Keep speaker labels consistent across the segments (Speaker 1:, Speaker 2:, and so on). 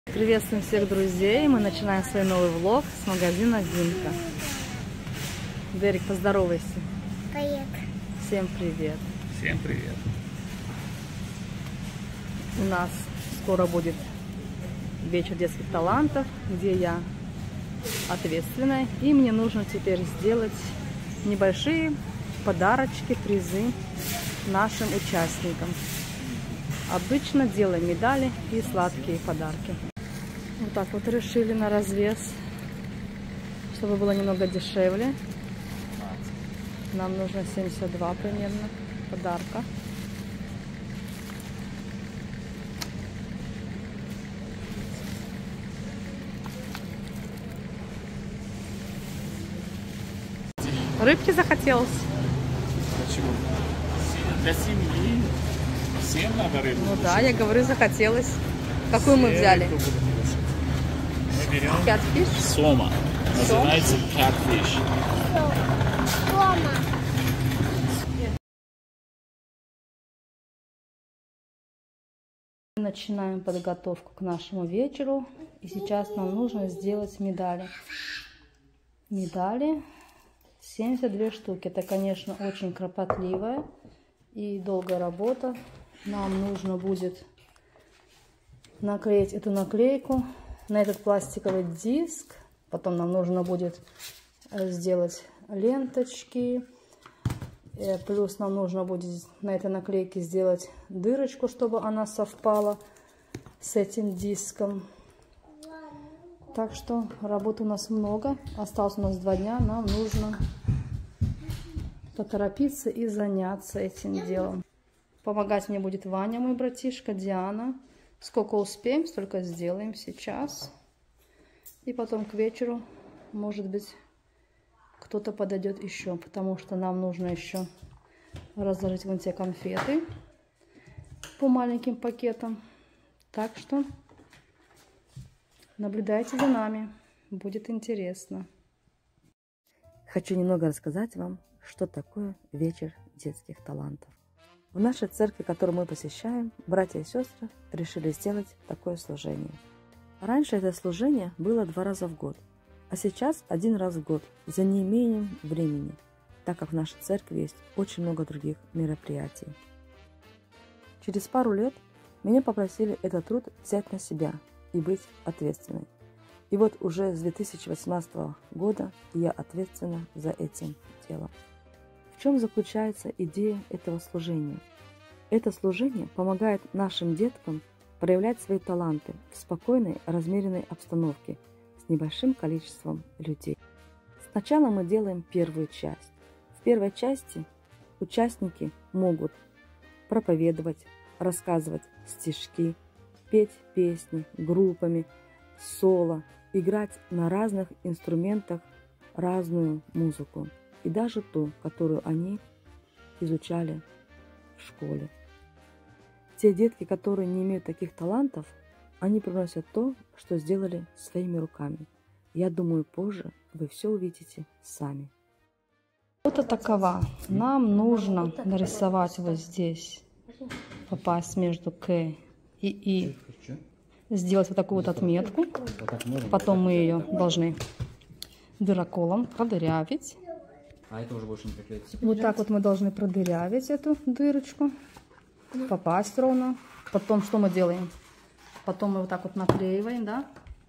Speaker 1: Приветствуем всех друзей. Мы начинаем свой новый влог с магазина Зинка. Дерек, поздоровайся.
Speaker 2: Привет.
Speaker 1: Всем привет.
Speaker 3: Всем привет.
Speaker 1: У нас скоро будет вечер детских талантов, где я ответственная. И мне нужно теперь сделать небольшие подарочки, призы нашим участникам. Обычно делаем медали и сладкие подарки. Вот так вот решили на развес, чтобы было немного дешевле. Нам нужно 72 примерно подарка. Рыбки захотелось?
Speaker 3: Почему? Для семьи. Всем надо рыбу.
Speaker 1: Ну да, я говорю, захотелось. Какую мы взяли?
Speaker 3: Мы берем
Speaker 1: Catfish?
Speaker 3: сома. Называется catfish.
Speaker 2: Дома.
Speaker 1: Начинаем подготовку к нашему вечеру. И сейчас нам нужно сделать медали. Медали 72 штуки. Это, конечно, очень кропотливая и долгая работа. Нам нужно будет наклеить эту наклейку на этот пластиковый диск. Потом нам нужно будет сделать ленточки. Плюс нам нужно будет на этой наклейке сделать дырочку, чтобы она совпала с этим диском. Так что работы у нас много. Осталось у нас 2 дня. Нам нужно поторопиться и заняться этим делом. Помогать мне будет Ваня, мой братишка, Диана. Сколько успеем, столько сделаем сейчас. И потом к вечеру, может быть, кто-то подойдет еще, потому что нам нужно еще разложить вон те конфеты по маленьким пакетам. Так что наблюдайте за нами, будет интересно. Хочу немного рассказать вам, что такое вечер детских талантов. В нашей церкви, которую мы посещаем, братья и сестры решили сделать такое служение. Раньше это служение было 2 раза в год, а сейчас 1 раз в год, за неимением времени, так как в нашей церкви есть очень много других мероприятий. Через пару лет меня попросили этот труд взять на себя и быть ответственной. И вот уже с 2018 года я ответственна за этим делом. В чем заключается идея этого служения? Это служение помогает нашим деткам проявлять свои таланты в спокойной, размеренной обстановке с небольшим количеством людей. Сначала мы делаем первую часть. В первой части участники могут проповедовать, рассказывать стишки, петь песни группами, соло, играть на разных инструментах разную музыку. И даже ту, которую они изучали в школе. Те детки, которые не имеют таких талантов, они приносят то, что сделали своими руками. Я думаю, позже вы все увидите сами. Вот такова. Нам нужно нарисовать вот здесь, попасть между К и И, сделать вот такую вот отметку. Потом мы ее должны дыроколом продырявить.
Speaker 3: А это уже больше не приклеится.
Speaker 1: Вот так вот мы должны продырявить эту дырочку, попасть ровно. Потом что мы делаем? Потом мы вот так вот наклеиваем, да?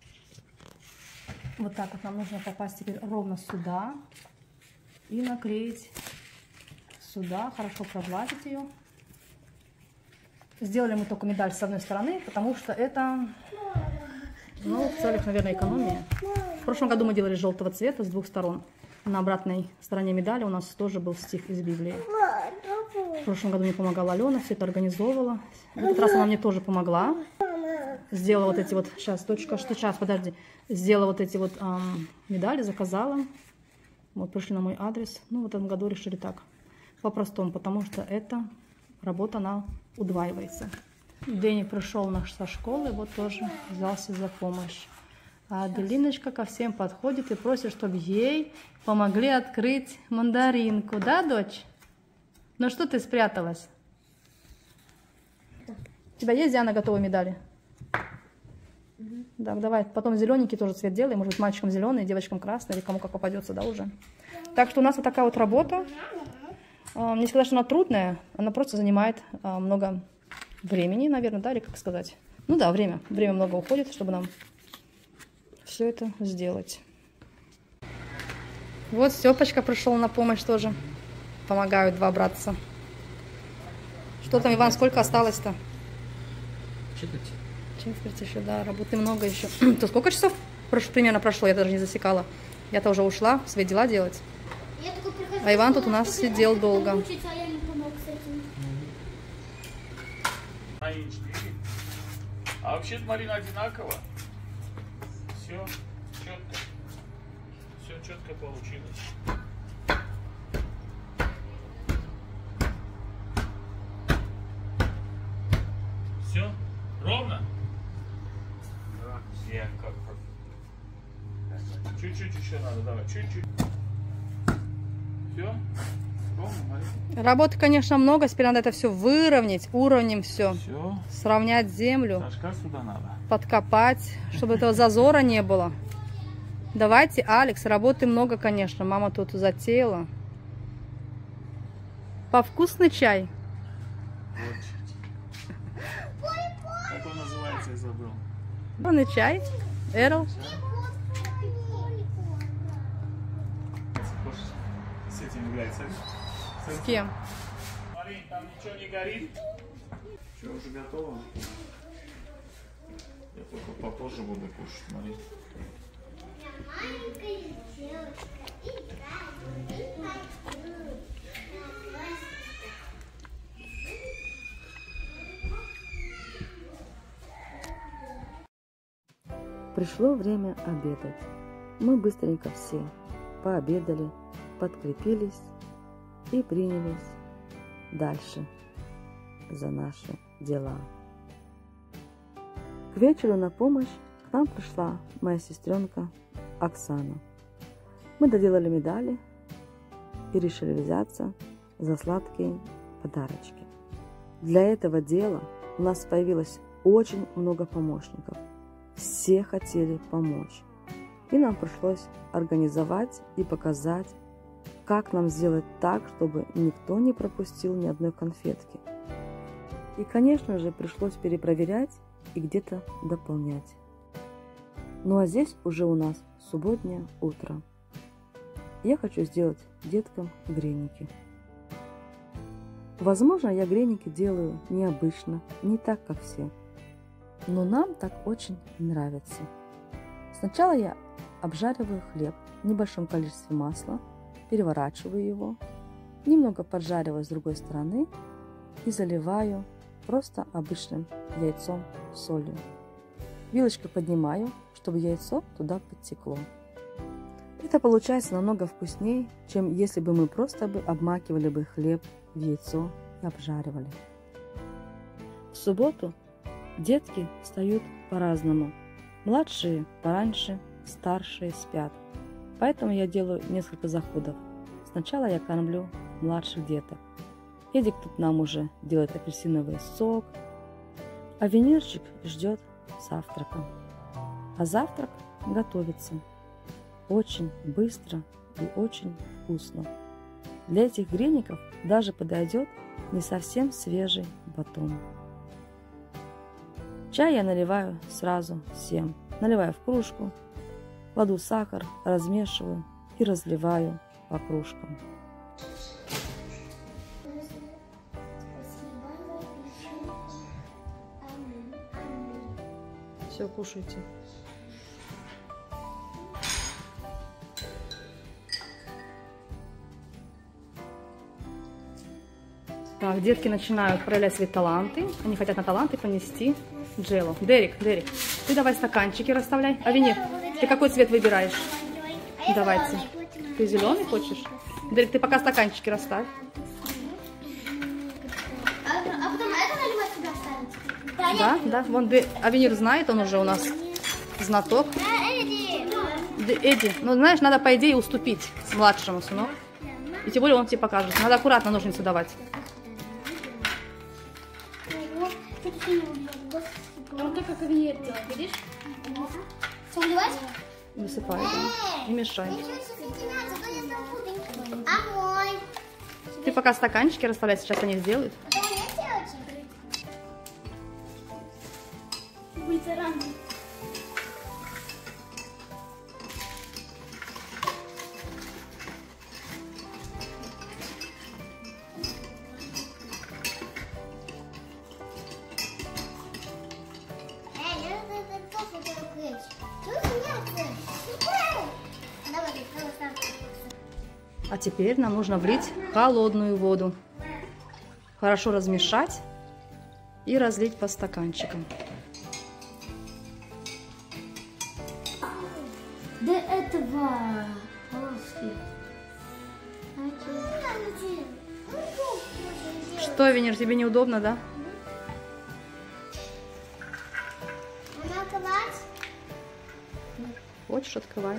Speaker 1: Вот так вот нам нужно попасть теперь ровно сюда и наклеить сюда, хорошо прогладить ее. Сделали мы только медаль с одной стороны, потому что это, ну, в целях, наверное, экономии. В прошлом году мы делали желтого цвета с 2 сторон. На обратной стороне медали у нас тоже был стих из Библии. В прошлом году мне помогала Алена, все это организовывала. В этот раз она мне тоже помогла. Сделала вот эти вот, сейчас, дочка, что сейчас, подожди. Сделала вот эти вот медали, заказала. Вот пришли на мой адрес. Ну, в этом году решили так, по-простому, потому что эта работа, она удваивается. Дэнни пришел наш со школы, вот тоже взялся за помощь. А Аделиночка ко всем подходит и просит, чтобы ей помогли открыть мандаринку. Да, дочь? Ну что ты спряталась? У тебя есть, Диана, готовые медали? Да, давай. Потом зелененький тоже цвет делай. Может быть, мальчикам зеленый, девочкам красный, или кому как попадется, да, уже. Так что у нас вот такая вот работа. Не сказать, что она трудная, она просто занимает много времени, наверное, да, или как сказать. Ну да, время много уходит, чтобы нам все это сделать. Вот Степочка пришел на помощь тоже. Помогают два братца. Что там, Иван, сколько осталось-то? Четверть еще, да, работы много еще. То сколько часов примерно прошло, я даже не засекала. Я-то уже ушла свои дела делать. А Иван тут у нас сидел долго.
Speaker 3: А вообще-то, Марина, одинаково. Все четко. Все четко получилось. Все? Ровно? Да. Я как. Чуть-чуть еще надо, давай, чуть-чуть. Все? Ровно, Марина?
Speaker 1: Работы, конечно, много. Теперь надо это все выровнять, уровнем все.
Speaker 3: Все.
Speaker 1: Сравнять землю.
Speaker 3: Сашка сюда надо.
Speaker 1: Подкопать, чтобы этого зазора не было. Давайте, Алекс, работы много, конечно. Мама тут затеяла. Повкусный чай.
Speaker 3: Как он называется, я забыл.
Speaker 1: Вкусный чай. Эрл.
Speaker 3: С этим играть.
Speaker 1: С кем?
Speaker 3: Марин, там ничего не горит. Все, уже готово. Я только попозже буду кушать, Марин.
Speaker 2: Маленькая девочка играет.
Speaker 1: Пришло время обедать. Мы быстренько все пообедали, подкрепились и принялись дальше за наши дела. К вечеру на помощь к нам пришла моя сестренка Оксана. Мы доделали медали и решили взяться за сладкие подарочки. Для этого дела у нас появилось очень много помощников. Все хотели помочь. И нам пришлось организовать и показать, как нам сделать так, чтобы никто не пропустил ни одной конфетки. И, конечно же, пришлось перепроверять и где-то дополнять. Ну а здесь уже у нас субботнее утро. Я хочу сделать деткам греники. Возможно, я греники делаю необычно, не так, как все. Но нам так очень нравится. Сначала я обжариваю хлеб в небольшом количестве масла, переворачиваю его, немного поджариваю с другой стороны и заливаю просто обычным яйцом с солью. Вилочкой поднимаю, чтобы яйцо туда подтекло. Это получается намного вкуснее, чем если бы мы просто обмакивали бы хлеб в яйцо и обжаривали. В субботу детки встают по-разному. Младшие пораньше, старшие спят. Поэтому я делаю несколько заходов. Сначала я кормлю младших деток. Эдик тут нам уже делает апельсиновый сок, а Венерчик ждет завтрака. А завтрак готовится очень быстро и очень вкусно. Для этих греников даже подойдет не совсем свежий батон. Чай я наливаю сразу всем. Наливаю в кружку, кладу сахар, размешиваю и разливаю по кружкам. Все, кушайте. Так, детки начинают проявлять свои таланты. Они хотят на таланты понести Джелло. Дерек, ты давай стаканчики расставляй. А Венер, ты какой цвет выбираешь? Давайте. Ты зеленый хочешь? Дерек, ты пока стаканчики расставь.
Speaker 2: А потом это наливать сюда ставить?
Speaker 1: Да, да. Вон Авенир знает, он уже у нас знаток. Эдди, ну знаешь, надо по идее уступить младшему, сынок. И тем более он тебе покажет. Надо аккуратно ножницы давать.
Speaker 2: Вот так как Авенир делает, видишь? Что, вливать?
Speaker 1: Высыпай, да. И мешай.
Speaker 2: Огонь.
Speaker 1: Ты пока стаканчики расставляй, сейчас они сделают.
Speaker 2: А то у меня делать? Будет рано.
Speaker 1: А теперь нам нужно влить холодную воду. Хорошо размешать и разлить по стаканчикам.
Speaker 2: До этого полоски.
Speaker 1: Что, Венер, тебе неудобно, да? Хочешь, открывай.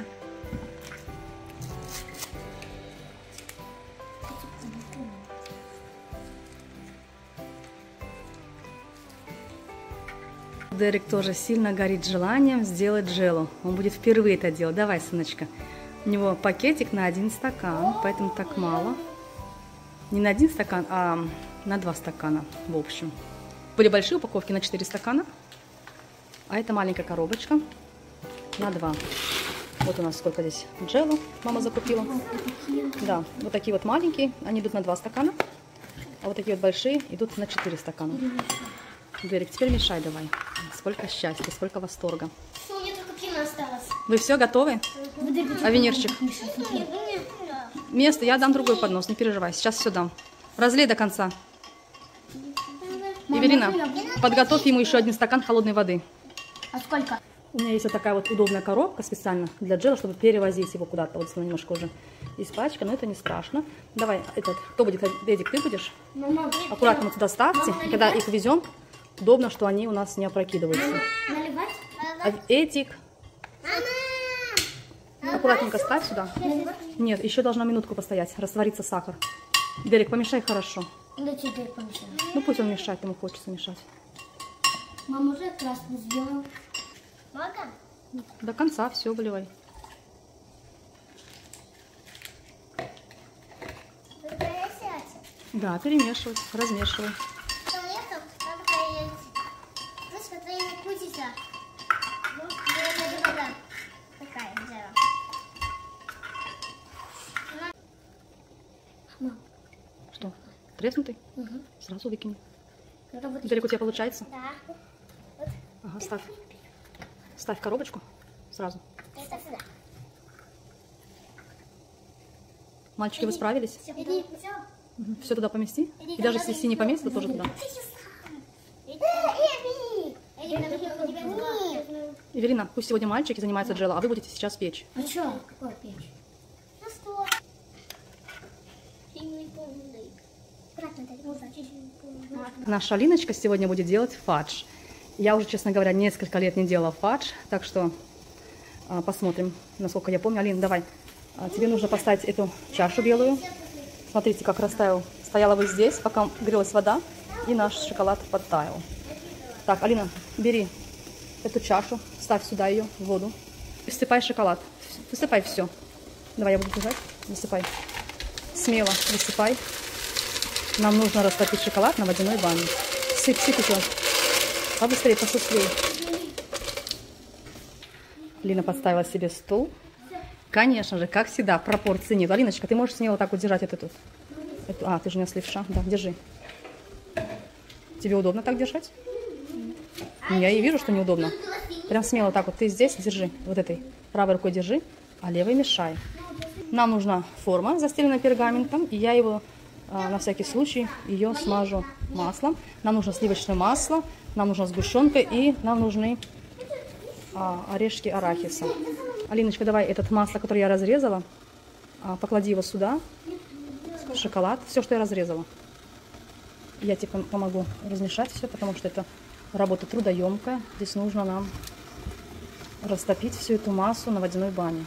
Speaker 1: Дерек тоже сильно горит желанием сделать джелло. Он будет впервые это делать. Давай, сыночка. У него пакетик на 1 стакан, поэтому так мало. Не на 1 стакан, а на 2 стакана в общем. Были большие упаковки на 4 стакана, а это маленькая коробочка на 2. Вот у нас сколько здесь джелло мама закупила. Да, вот такие вот маленькие, они идут на 2 стакана, а вот такие вот большие идут на 4 стакана. Дерек, теперь мешай давай. Сколько счастья, сколько восторга.
Speaker 2: У меня только пена осталась.
Speaker 1: Вы все готовы? А Венерчик? Место, я дам другой поднос, не переживай. Сейчас все дам. Разлей до конца. Эвелина, подготовь ему еще 1 стакан холодной воды.
Speaker 2: А сколько?
Speaker 1: У меня есть вот такая вот удобная коробка специально для джела, чтобы перевозить его куда-то. Вот немножко уже испачкан, но это не страшно. Давай, кто будет? Эдик, ты будешь?
Speaker 2: Мама,
Speaker 1: Аккуратно туда ставьте.
Speaker 2: Мама,
Speaker 1: Когда их везем, удобно, что они у нас не опрокидываются.
Speaker 2: наливать?
Speaker 1: Эдик,
Speaker 2: Мама!
Speaker 1: аккуратненько ставь сюда. Нет, еще должна минутку постоять, раствориться сахар. Дерек, помешай хорошо.
Speaker 2: Да теперь помешаем.
Speaker 1: Ну пусть он мешает, ему хочется мешать.
Speaker 2: Мама уже красный сделал. Много?
Speaker 1: До конца все выливай. Да, перемешивай, размешивай. Что? Треснутый?
Speaker 2: Угу.
Speaker 1: Сразу выкини.
Speaker 2: Вот.
Speaker 1: Дерек, у тебя получается?
Speaker 2: Да.
Speaker 1: Ага, ставь. Ставь коробочку сразу.
Speaker 2: Это сюда.
Speaker 1: Мальчики, вы справились?
Speaker 2: Иди.
Speaker 1: Все туда помести? И даже если не поместится, то тоже туда. Эвелина, пусть сегодня мальчики занимаются джелло, а вы будете сейчас печь.
Speaker 2: А что? Какой печь?
Speaker 1: Наша Алиночка сегодня будет делать фадж. Я уже, честно говоря, несколько лет не делала фадж, так что посмотрим, насколько я помню. Алина, давай. Тебе нужно поставить эту чашу белую. Смотрите, как растаял. Стояла вот здесь, пока грелась вода, и наш шоколад подтаял. Так, Алина, бери эту чашу, ставь сюда ее, в воду. Высыпай шоколад. Высыпай все. Давай, я буду держать. Высыпай. Смело высыпай. Нам нужно растопить шоколад на водяной бане. Сыпь, сыпь еще. Побыстрее, пошустрее. Лина подставила себе стул. Конечно же, как всегда, пропорции нет. Алиночка, ты можешь смело так вот держать эту. А, ты же у меня левша. Да, держи. Тебе удобно так держать? Я и вижу, что неудобно. Прям смело так вот. Ты здесь держи. Вот этой правой рукой держи, а левой мешай. Нам нужна форма, застеленная пергаментом. И я его, на всякий случай, ее смажу маслом. Нам нужно сливочное масло, нам нужна сгущенка и нам нужны орешки арахиса. Алиночка, давай это масло, которое я разрезала, поклади его сюда, шоколад, все, что я разрезала. Я тебе помогу размешать все, потому что это работа трудоемкая. Здесь нужно нам растопить всю эту массу на водяной бане.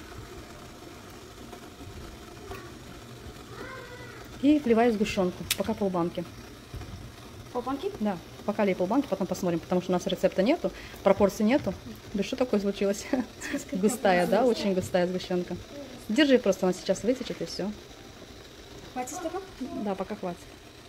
Speaker 1: И вливаю сгущенку, пока полбанки.
Speaker 2: Полбанки?
Speaker 1: Да. Пока лей полбанки, потом посмотрим, потому что у нас рецепта нету, пропорций нету. Да что такое случилось? Густая, да? Очень густая сгущенка. Держи просто, она сейчас вытечет и все.
Speaker 2: Хватит стакан?
Speaker 1: Да, пока хватит.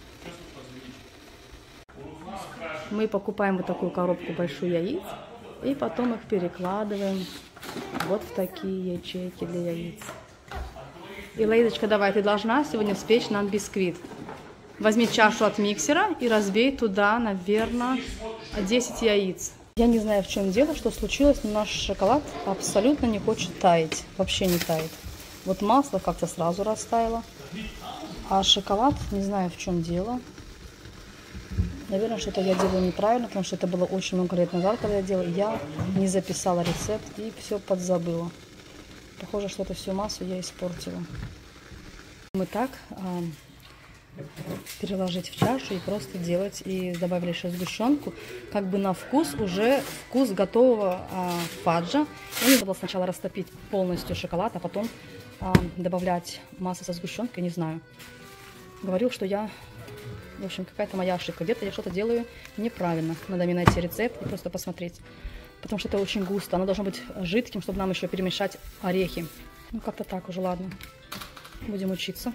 Speaker 1: Мы покупаем вот такую коробку большую яиц и потом их перекладываем вот в такие ячейки для яиц. И, Лаидочка, давай, ты должна сегодня спечь нам бисквит. Возьми чашу от миксера и разбей туда, наверное, 10 яиц. Я не знаю, в чем дело, что случилось, но наш шоколад абсолютно не хочет таять. Вообще не тает. Вот масло как-то сразу растаяло. А шоколад, не знаю, в чем дело. Наверное, что-то я делаю неправильно, потому что это было очень много лет назад, когда я делала. Я не записала рецепт и все подзабыла. Похоже, что эту всю массу я испортила. Мы так переложить в чашу и просто делать. И добавили еще сгущенку. Как бы на вкус уже вкус готового фаджа. Я надо было сначала растопить полностью шоколад, а потом добавлять масло со сгущенкой, не знаю. Говорил, что я... В общем, какая-то моя ошибка. Где-то я что-то делаю неправильно. Надо мне найти рецепт и просто посмотреть. Потому что это очень густо. Оно должно быть жидким, чтобы нам еще перемешать орехи. Ну, как-то так уже, ладно. Будем учиться.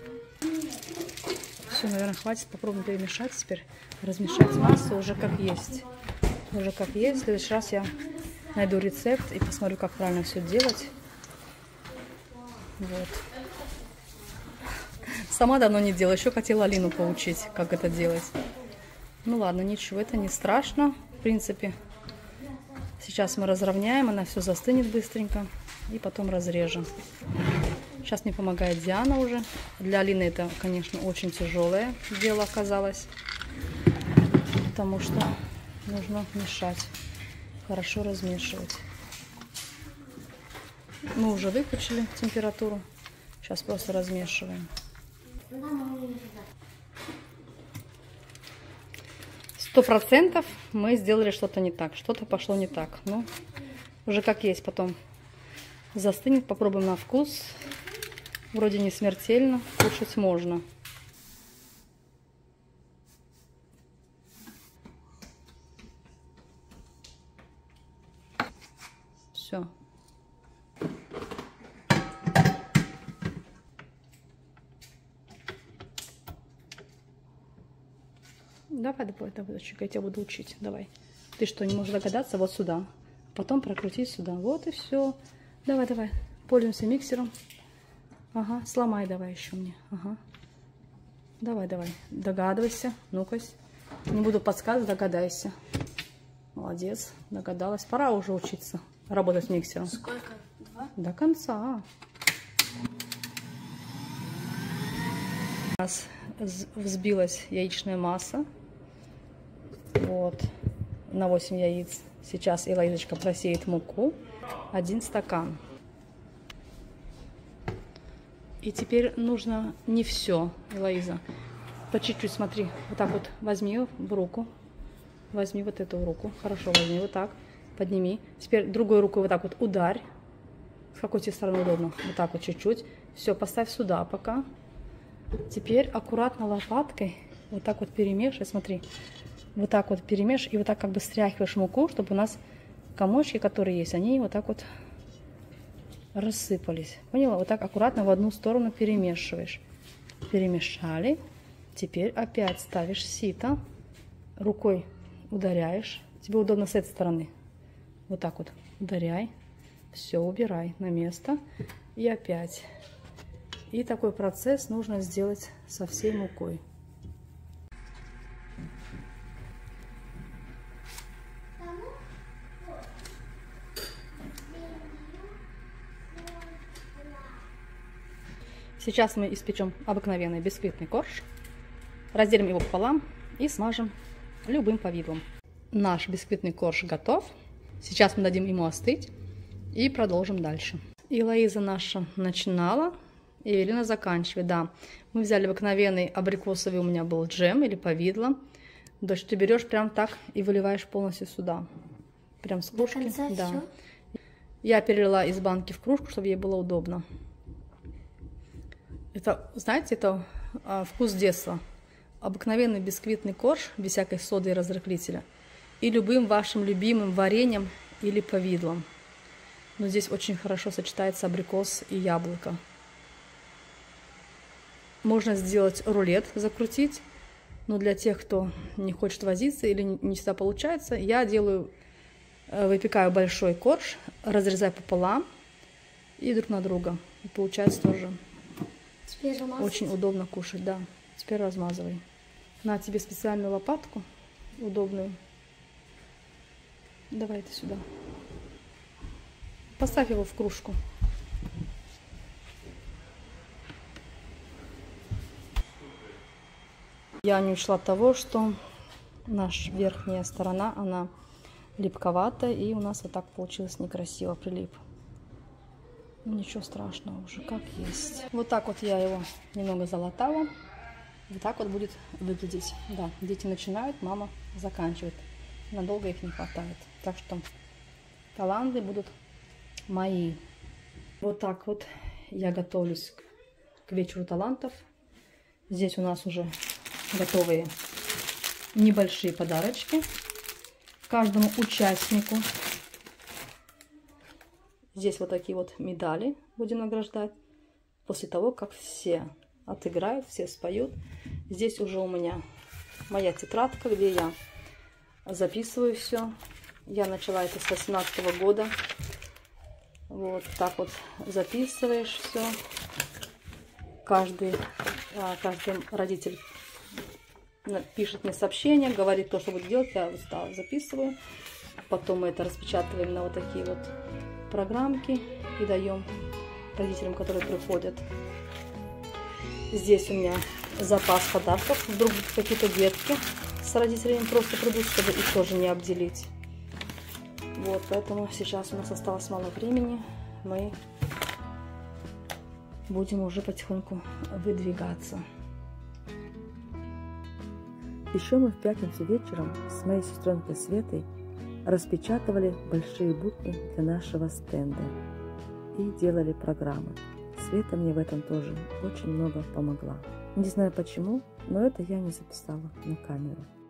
Speaker 1: Все, наверное, хватит. Попробуем перемешать теперь. Размешать массу уже как есть. Уже как есть. В следующий раз я найду рецепт и посмотрю, как правильно все делать. Вот. Сама давно не делала. Еще хотела Алину поучить, как это делать. Ну ладно, ничего, это не страшно. В принципе, сейчас мы разровняем. Она все застынет быстренько. И потом разрежем. Сейчас мне помогает Диана уже. Для Алины это, конечно, очень тяжелое дело оказалось. Потому что нужно мешать. Хорошо размешивать. Мы уже выключили температуру. Сейчас просто размешиваем. 100% мы сделали что-то не так. Что-то пошло не так. Ну, уже как есть потом. Застынет, попробуем на вкус. Вроде не смертельно, кушать можно. Все. Давай, дочка, я тебя буду учить. Давай. Ты что, не можешь догадаться? Вот сюда. Потом прокрутить сюда. Вот и все. Давай, давай. Пользуемся миксером. Ага, сломай давай еще мне. Ага. Давай, давай. Догадывайся. Ну-ка. Не буду подсказывать, догадайся. Молодец. Догадалась. Пора уже учиться работать с миксером.
Speaker 2: Сколько? 2?
Speaker 1: До конца. У нас взбилась яичная масса. Вот. На 8 яиц. Сейчас Элоизочка просеет муку. 1 стакан. И теперь нужно не все, Элоиза. По чуть-чуть, смотри. Вот так вот возьми ее в руку. Возьми вот эту руку. Хорошо, возьми вот так. Подними. Теперь другой рукой вот так вот ударь. С какой тебе стороны удобно? Вот так вот чуть-чуть. Все, поставь сюда пока. Теперь аккуратно лопаткой вот так вот перемешивай. Смотри. Вот так вот перемешивай. И вот так как бы стряхиваешь муку, чтобы у нас комочки, которые есть, они вот так вот рассыпались. Поняла? Вот так аккуратно в одну сторону перемешиваешь. Перемешали. Теперь опять ставишь сито. Рукой ударяешь. Тебе удобно с этой стороны. Вот так вот ударяй. Все, убирай на место. И опять. И такой процесс нужно сделать со всей мукой. Сейчас мы испечем обыкновенный бисквитный корж. Разделим его пополам и смажем любым повидлом. Наш бисквитный корж готов. Сейчас мы дадим ему остыть и продолжим дальше. И Лоиза наша начинала, и Ирина заканчивает. Да, мы взяли обыкновенный абрикосовый, у меня был джем или повидло. Дочь, ты берешь прям так и выливаешь полностью сюда. Прям с кружки. Да. Всё? Я перелила из банки в кружку, чтобы ей было удобно. Это, знаете, это вкус детства. обыкновенный бисквитный корж без всякой соды и разрыхлителя и любым вашим любимым вареньем или повидлом. Но здесь очень хорошо сочетается абрикос и яблоко. Можно сделать рулет, закрутить, но для тех, кто не хочет возиться или не всегда получается, я выпекаю большой корж, разрезаю пополам и друг на друга. И получается тоже очень удобно кушать, да. Теперь размазывай. На тебе специальную лопатку, удобную. Давай это сюда. Поставь его в кружку. Я не учла того, что наша верхняя сторона, она липковатая, и у нас вот так получилось некрасиво, прилип. Ничего страшного, уже как есть. Вот так вот я его немного залатала. Вот так вот будет выглядеть. Да, дети начинают, мама заканчивает. Надолго их не хватает. Так что таланты будут мои. Вот так вот я готовлюсь к вечеру талантов. Здесь у нас уже готовые небольшие подарочки каждому участнику. Здесь вот такие вот медали будем награждать после того, как все отыграют, все споют. Здесь уже у меня моя тетрадка, где я записываю все. Я начала это с 18 года. Вот так вот записываешь все. Каждый родитель пишет мне сообщение, говорит то, что будет делать, я записываю. Потом мы это распечатываем на вот такие вот программки и даем родителям, которые приходят. Здесь у меня запас подарков. Вдруг какие-то детки с родителями просто придут, чтобы их тоже не обделить. Вот, поэтому сейчас у нас осталось мало времени. Мы будем уже потихоньку выдвигаться.
Speaker 4: Еще мы в пятницу вечером с моей сестренкой Светой распечатывали большие буквы для нашего стенда и делали программы. Света мне в этом тоже очень много помогла. Не знаю почему, но это я не записала на камеру.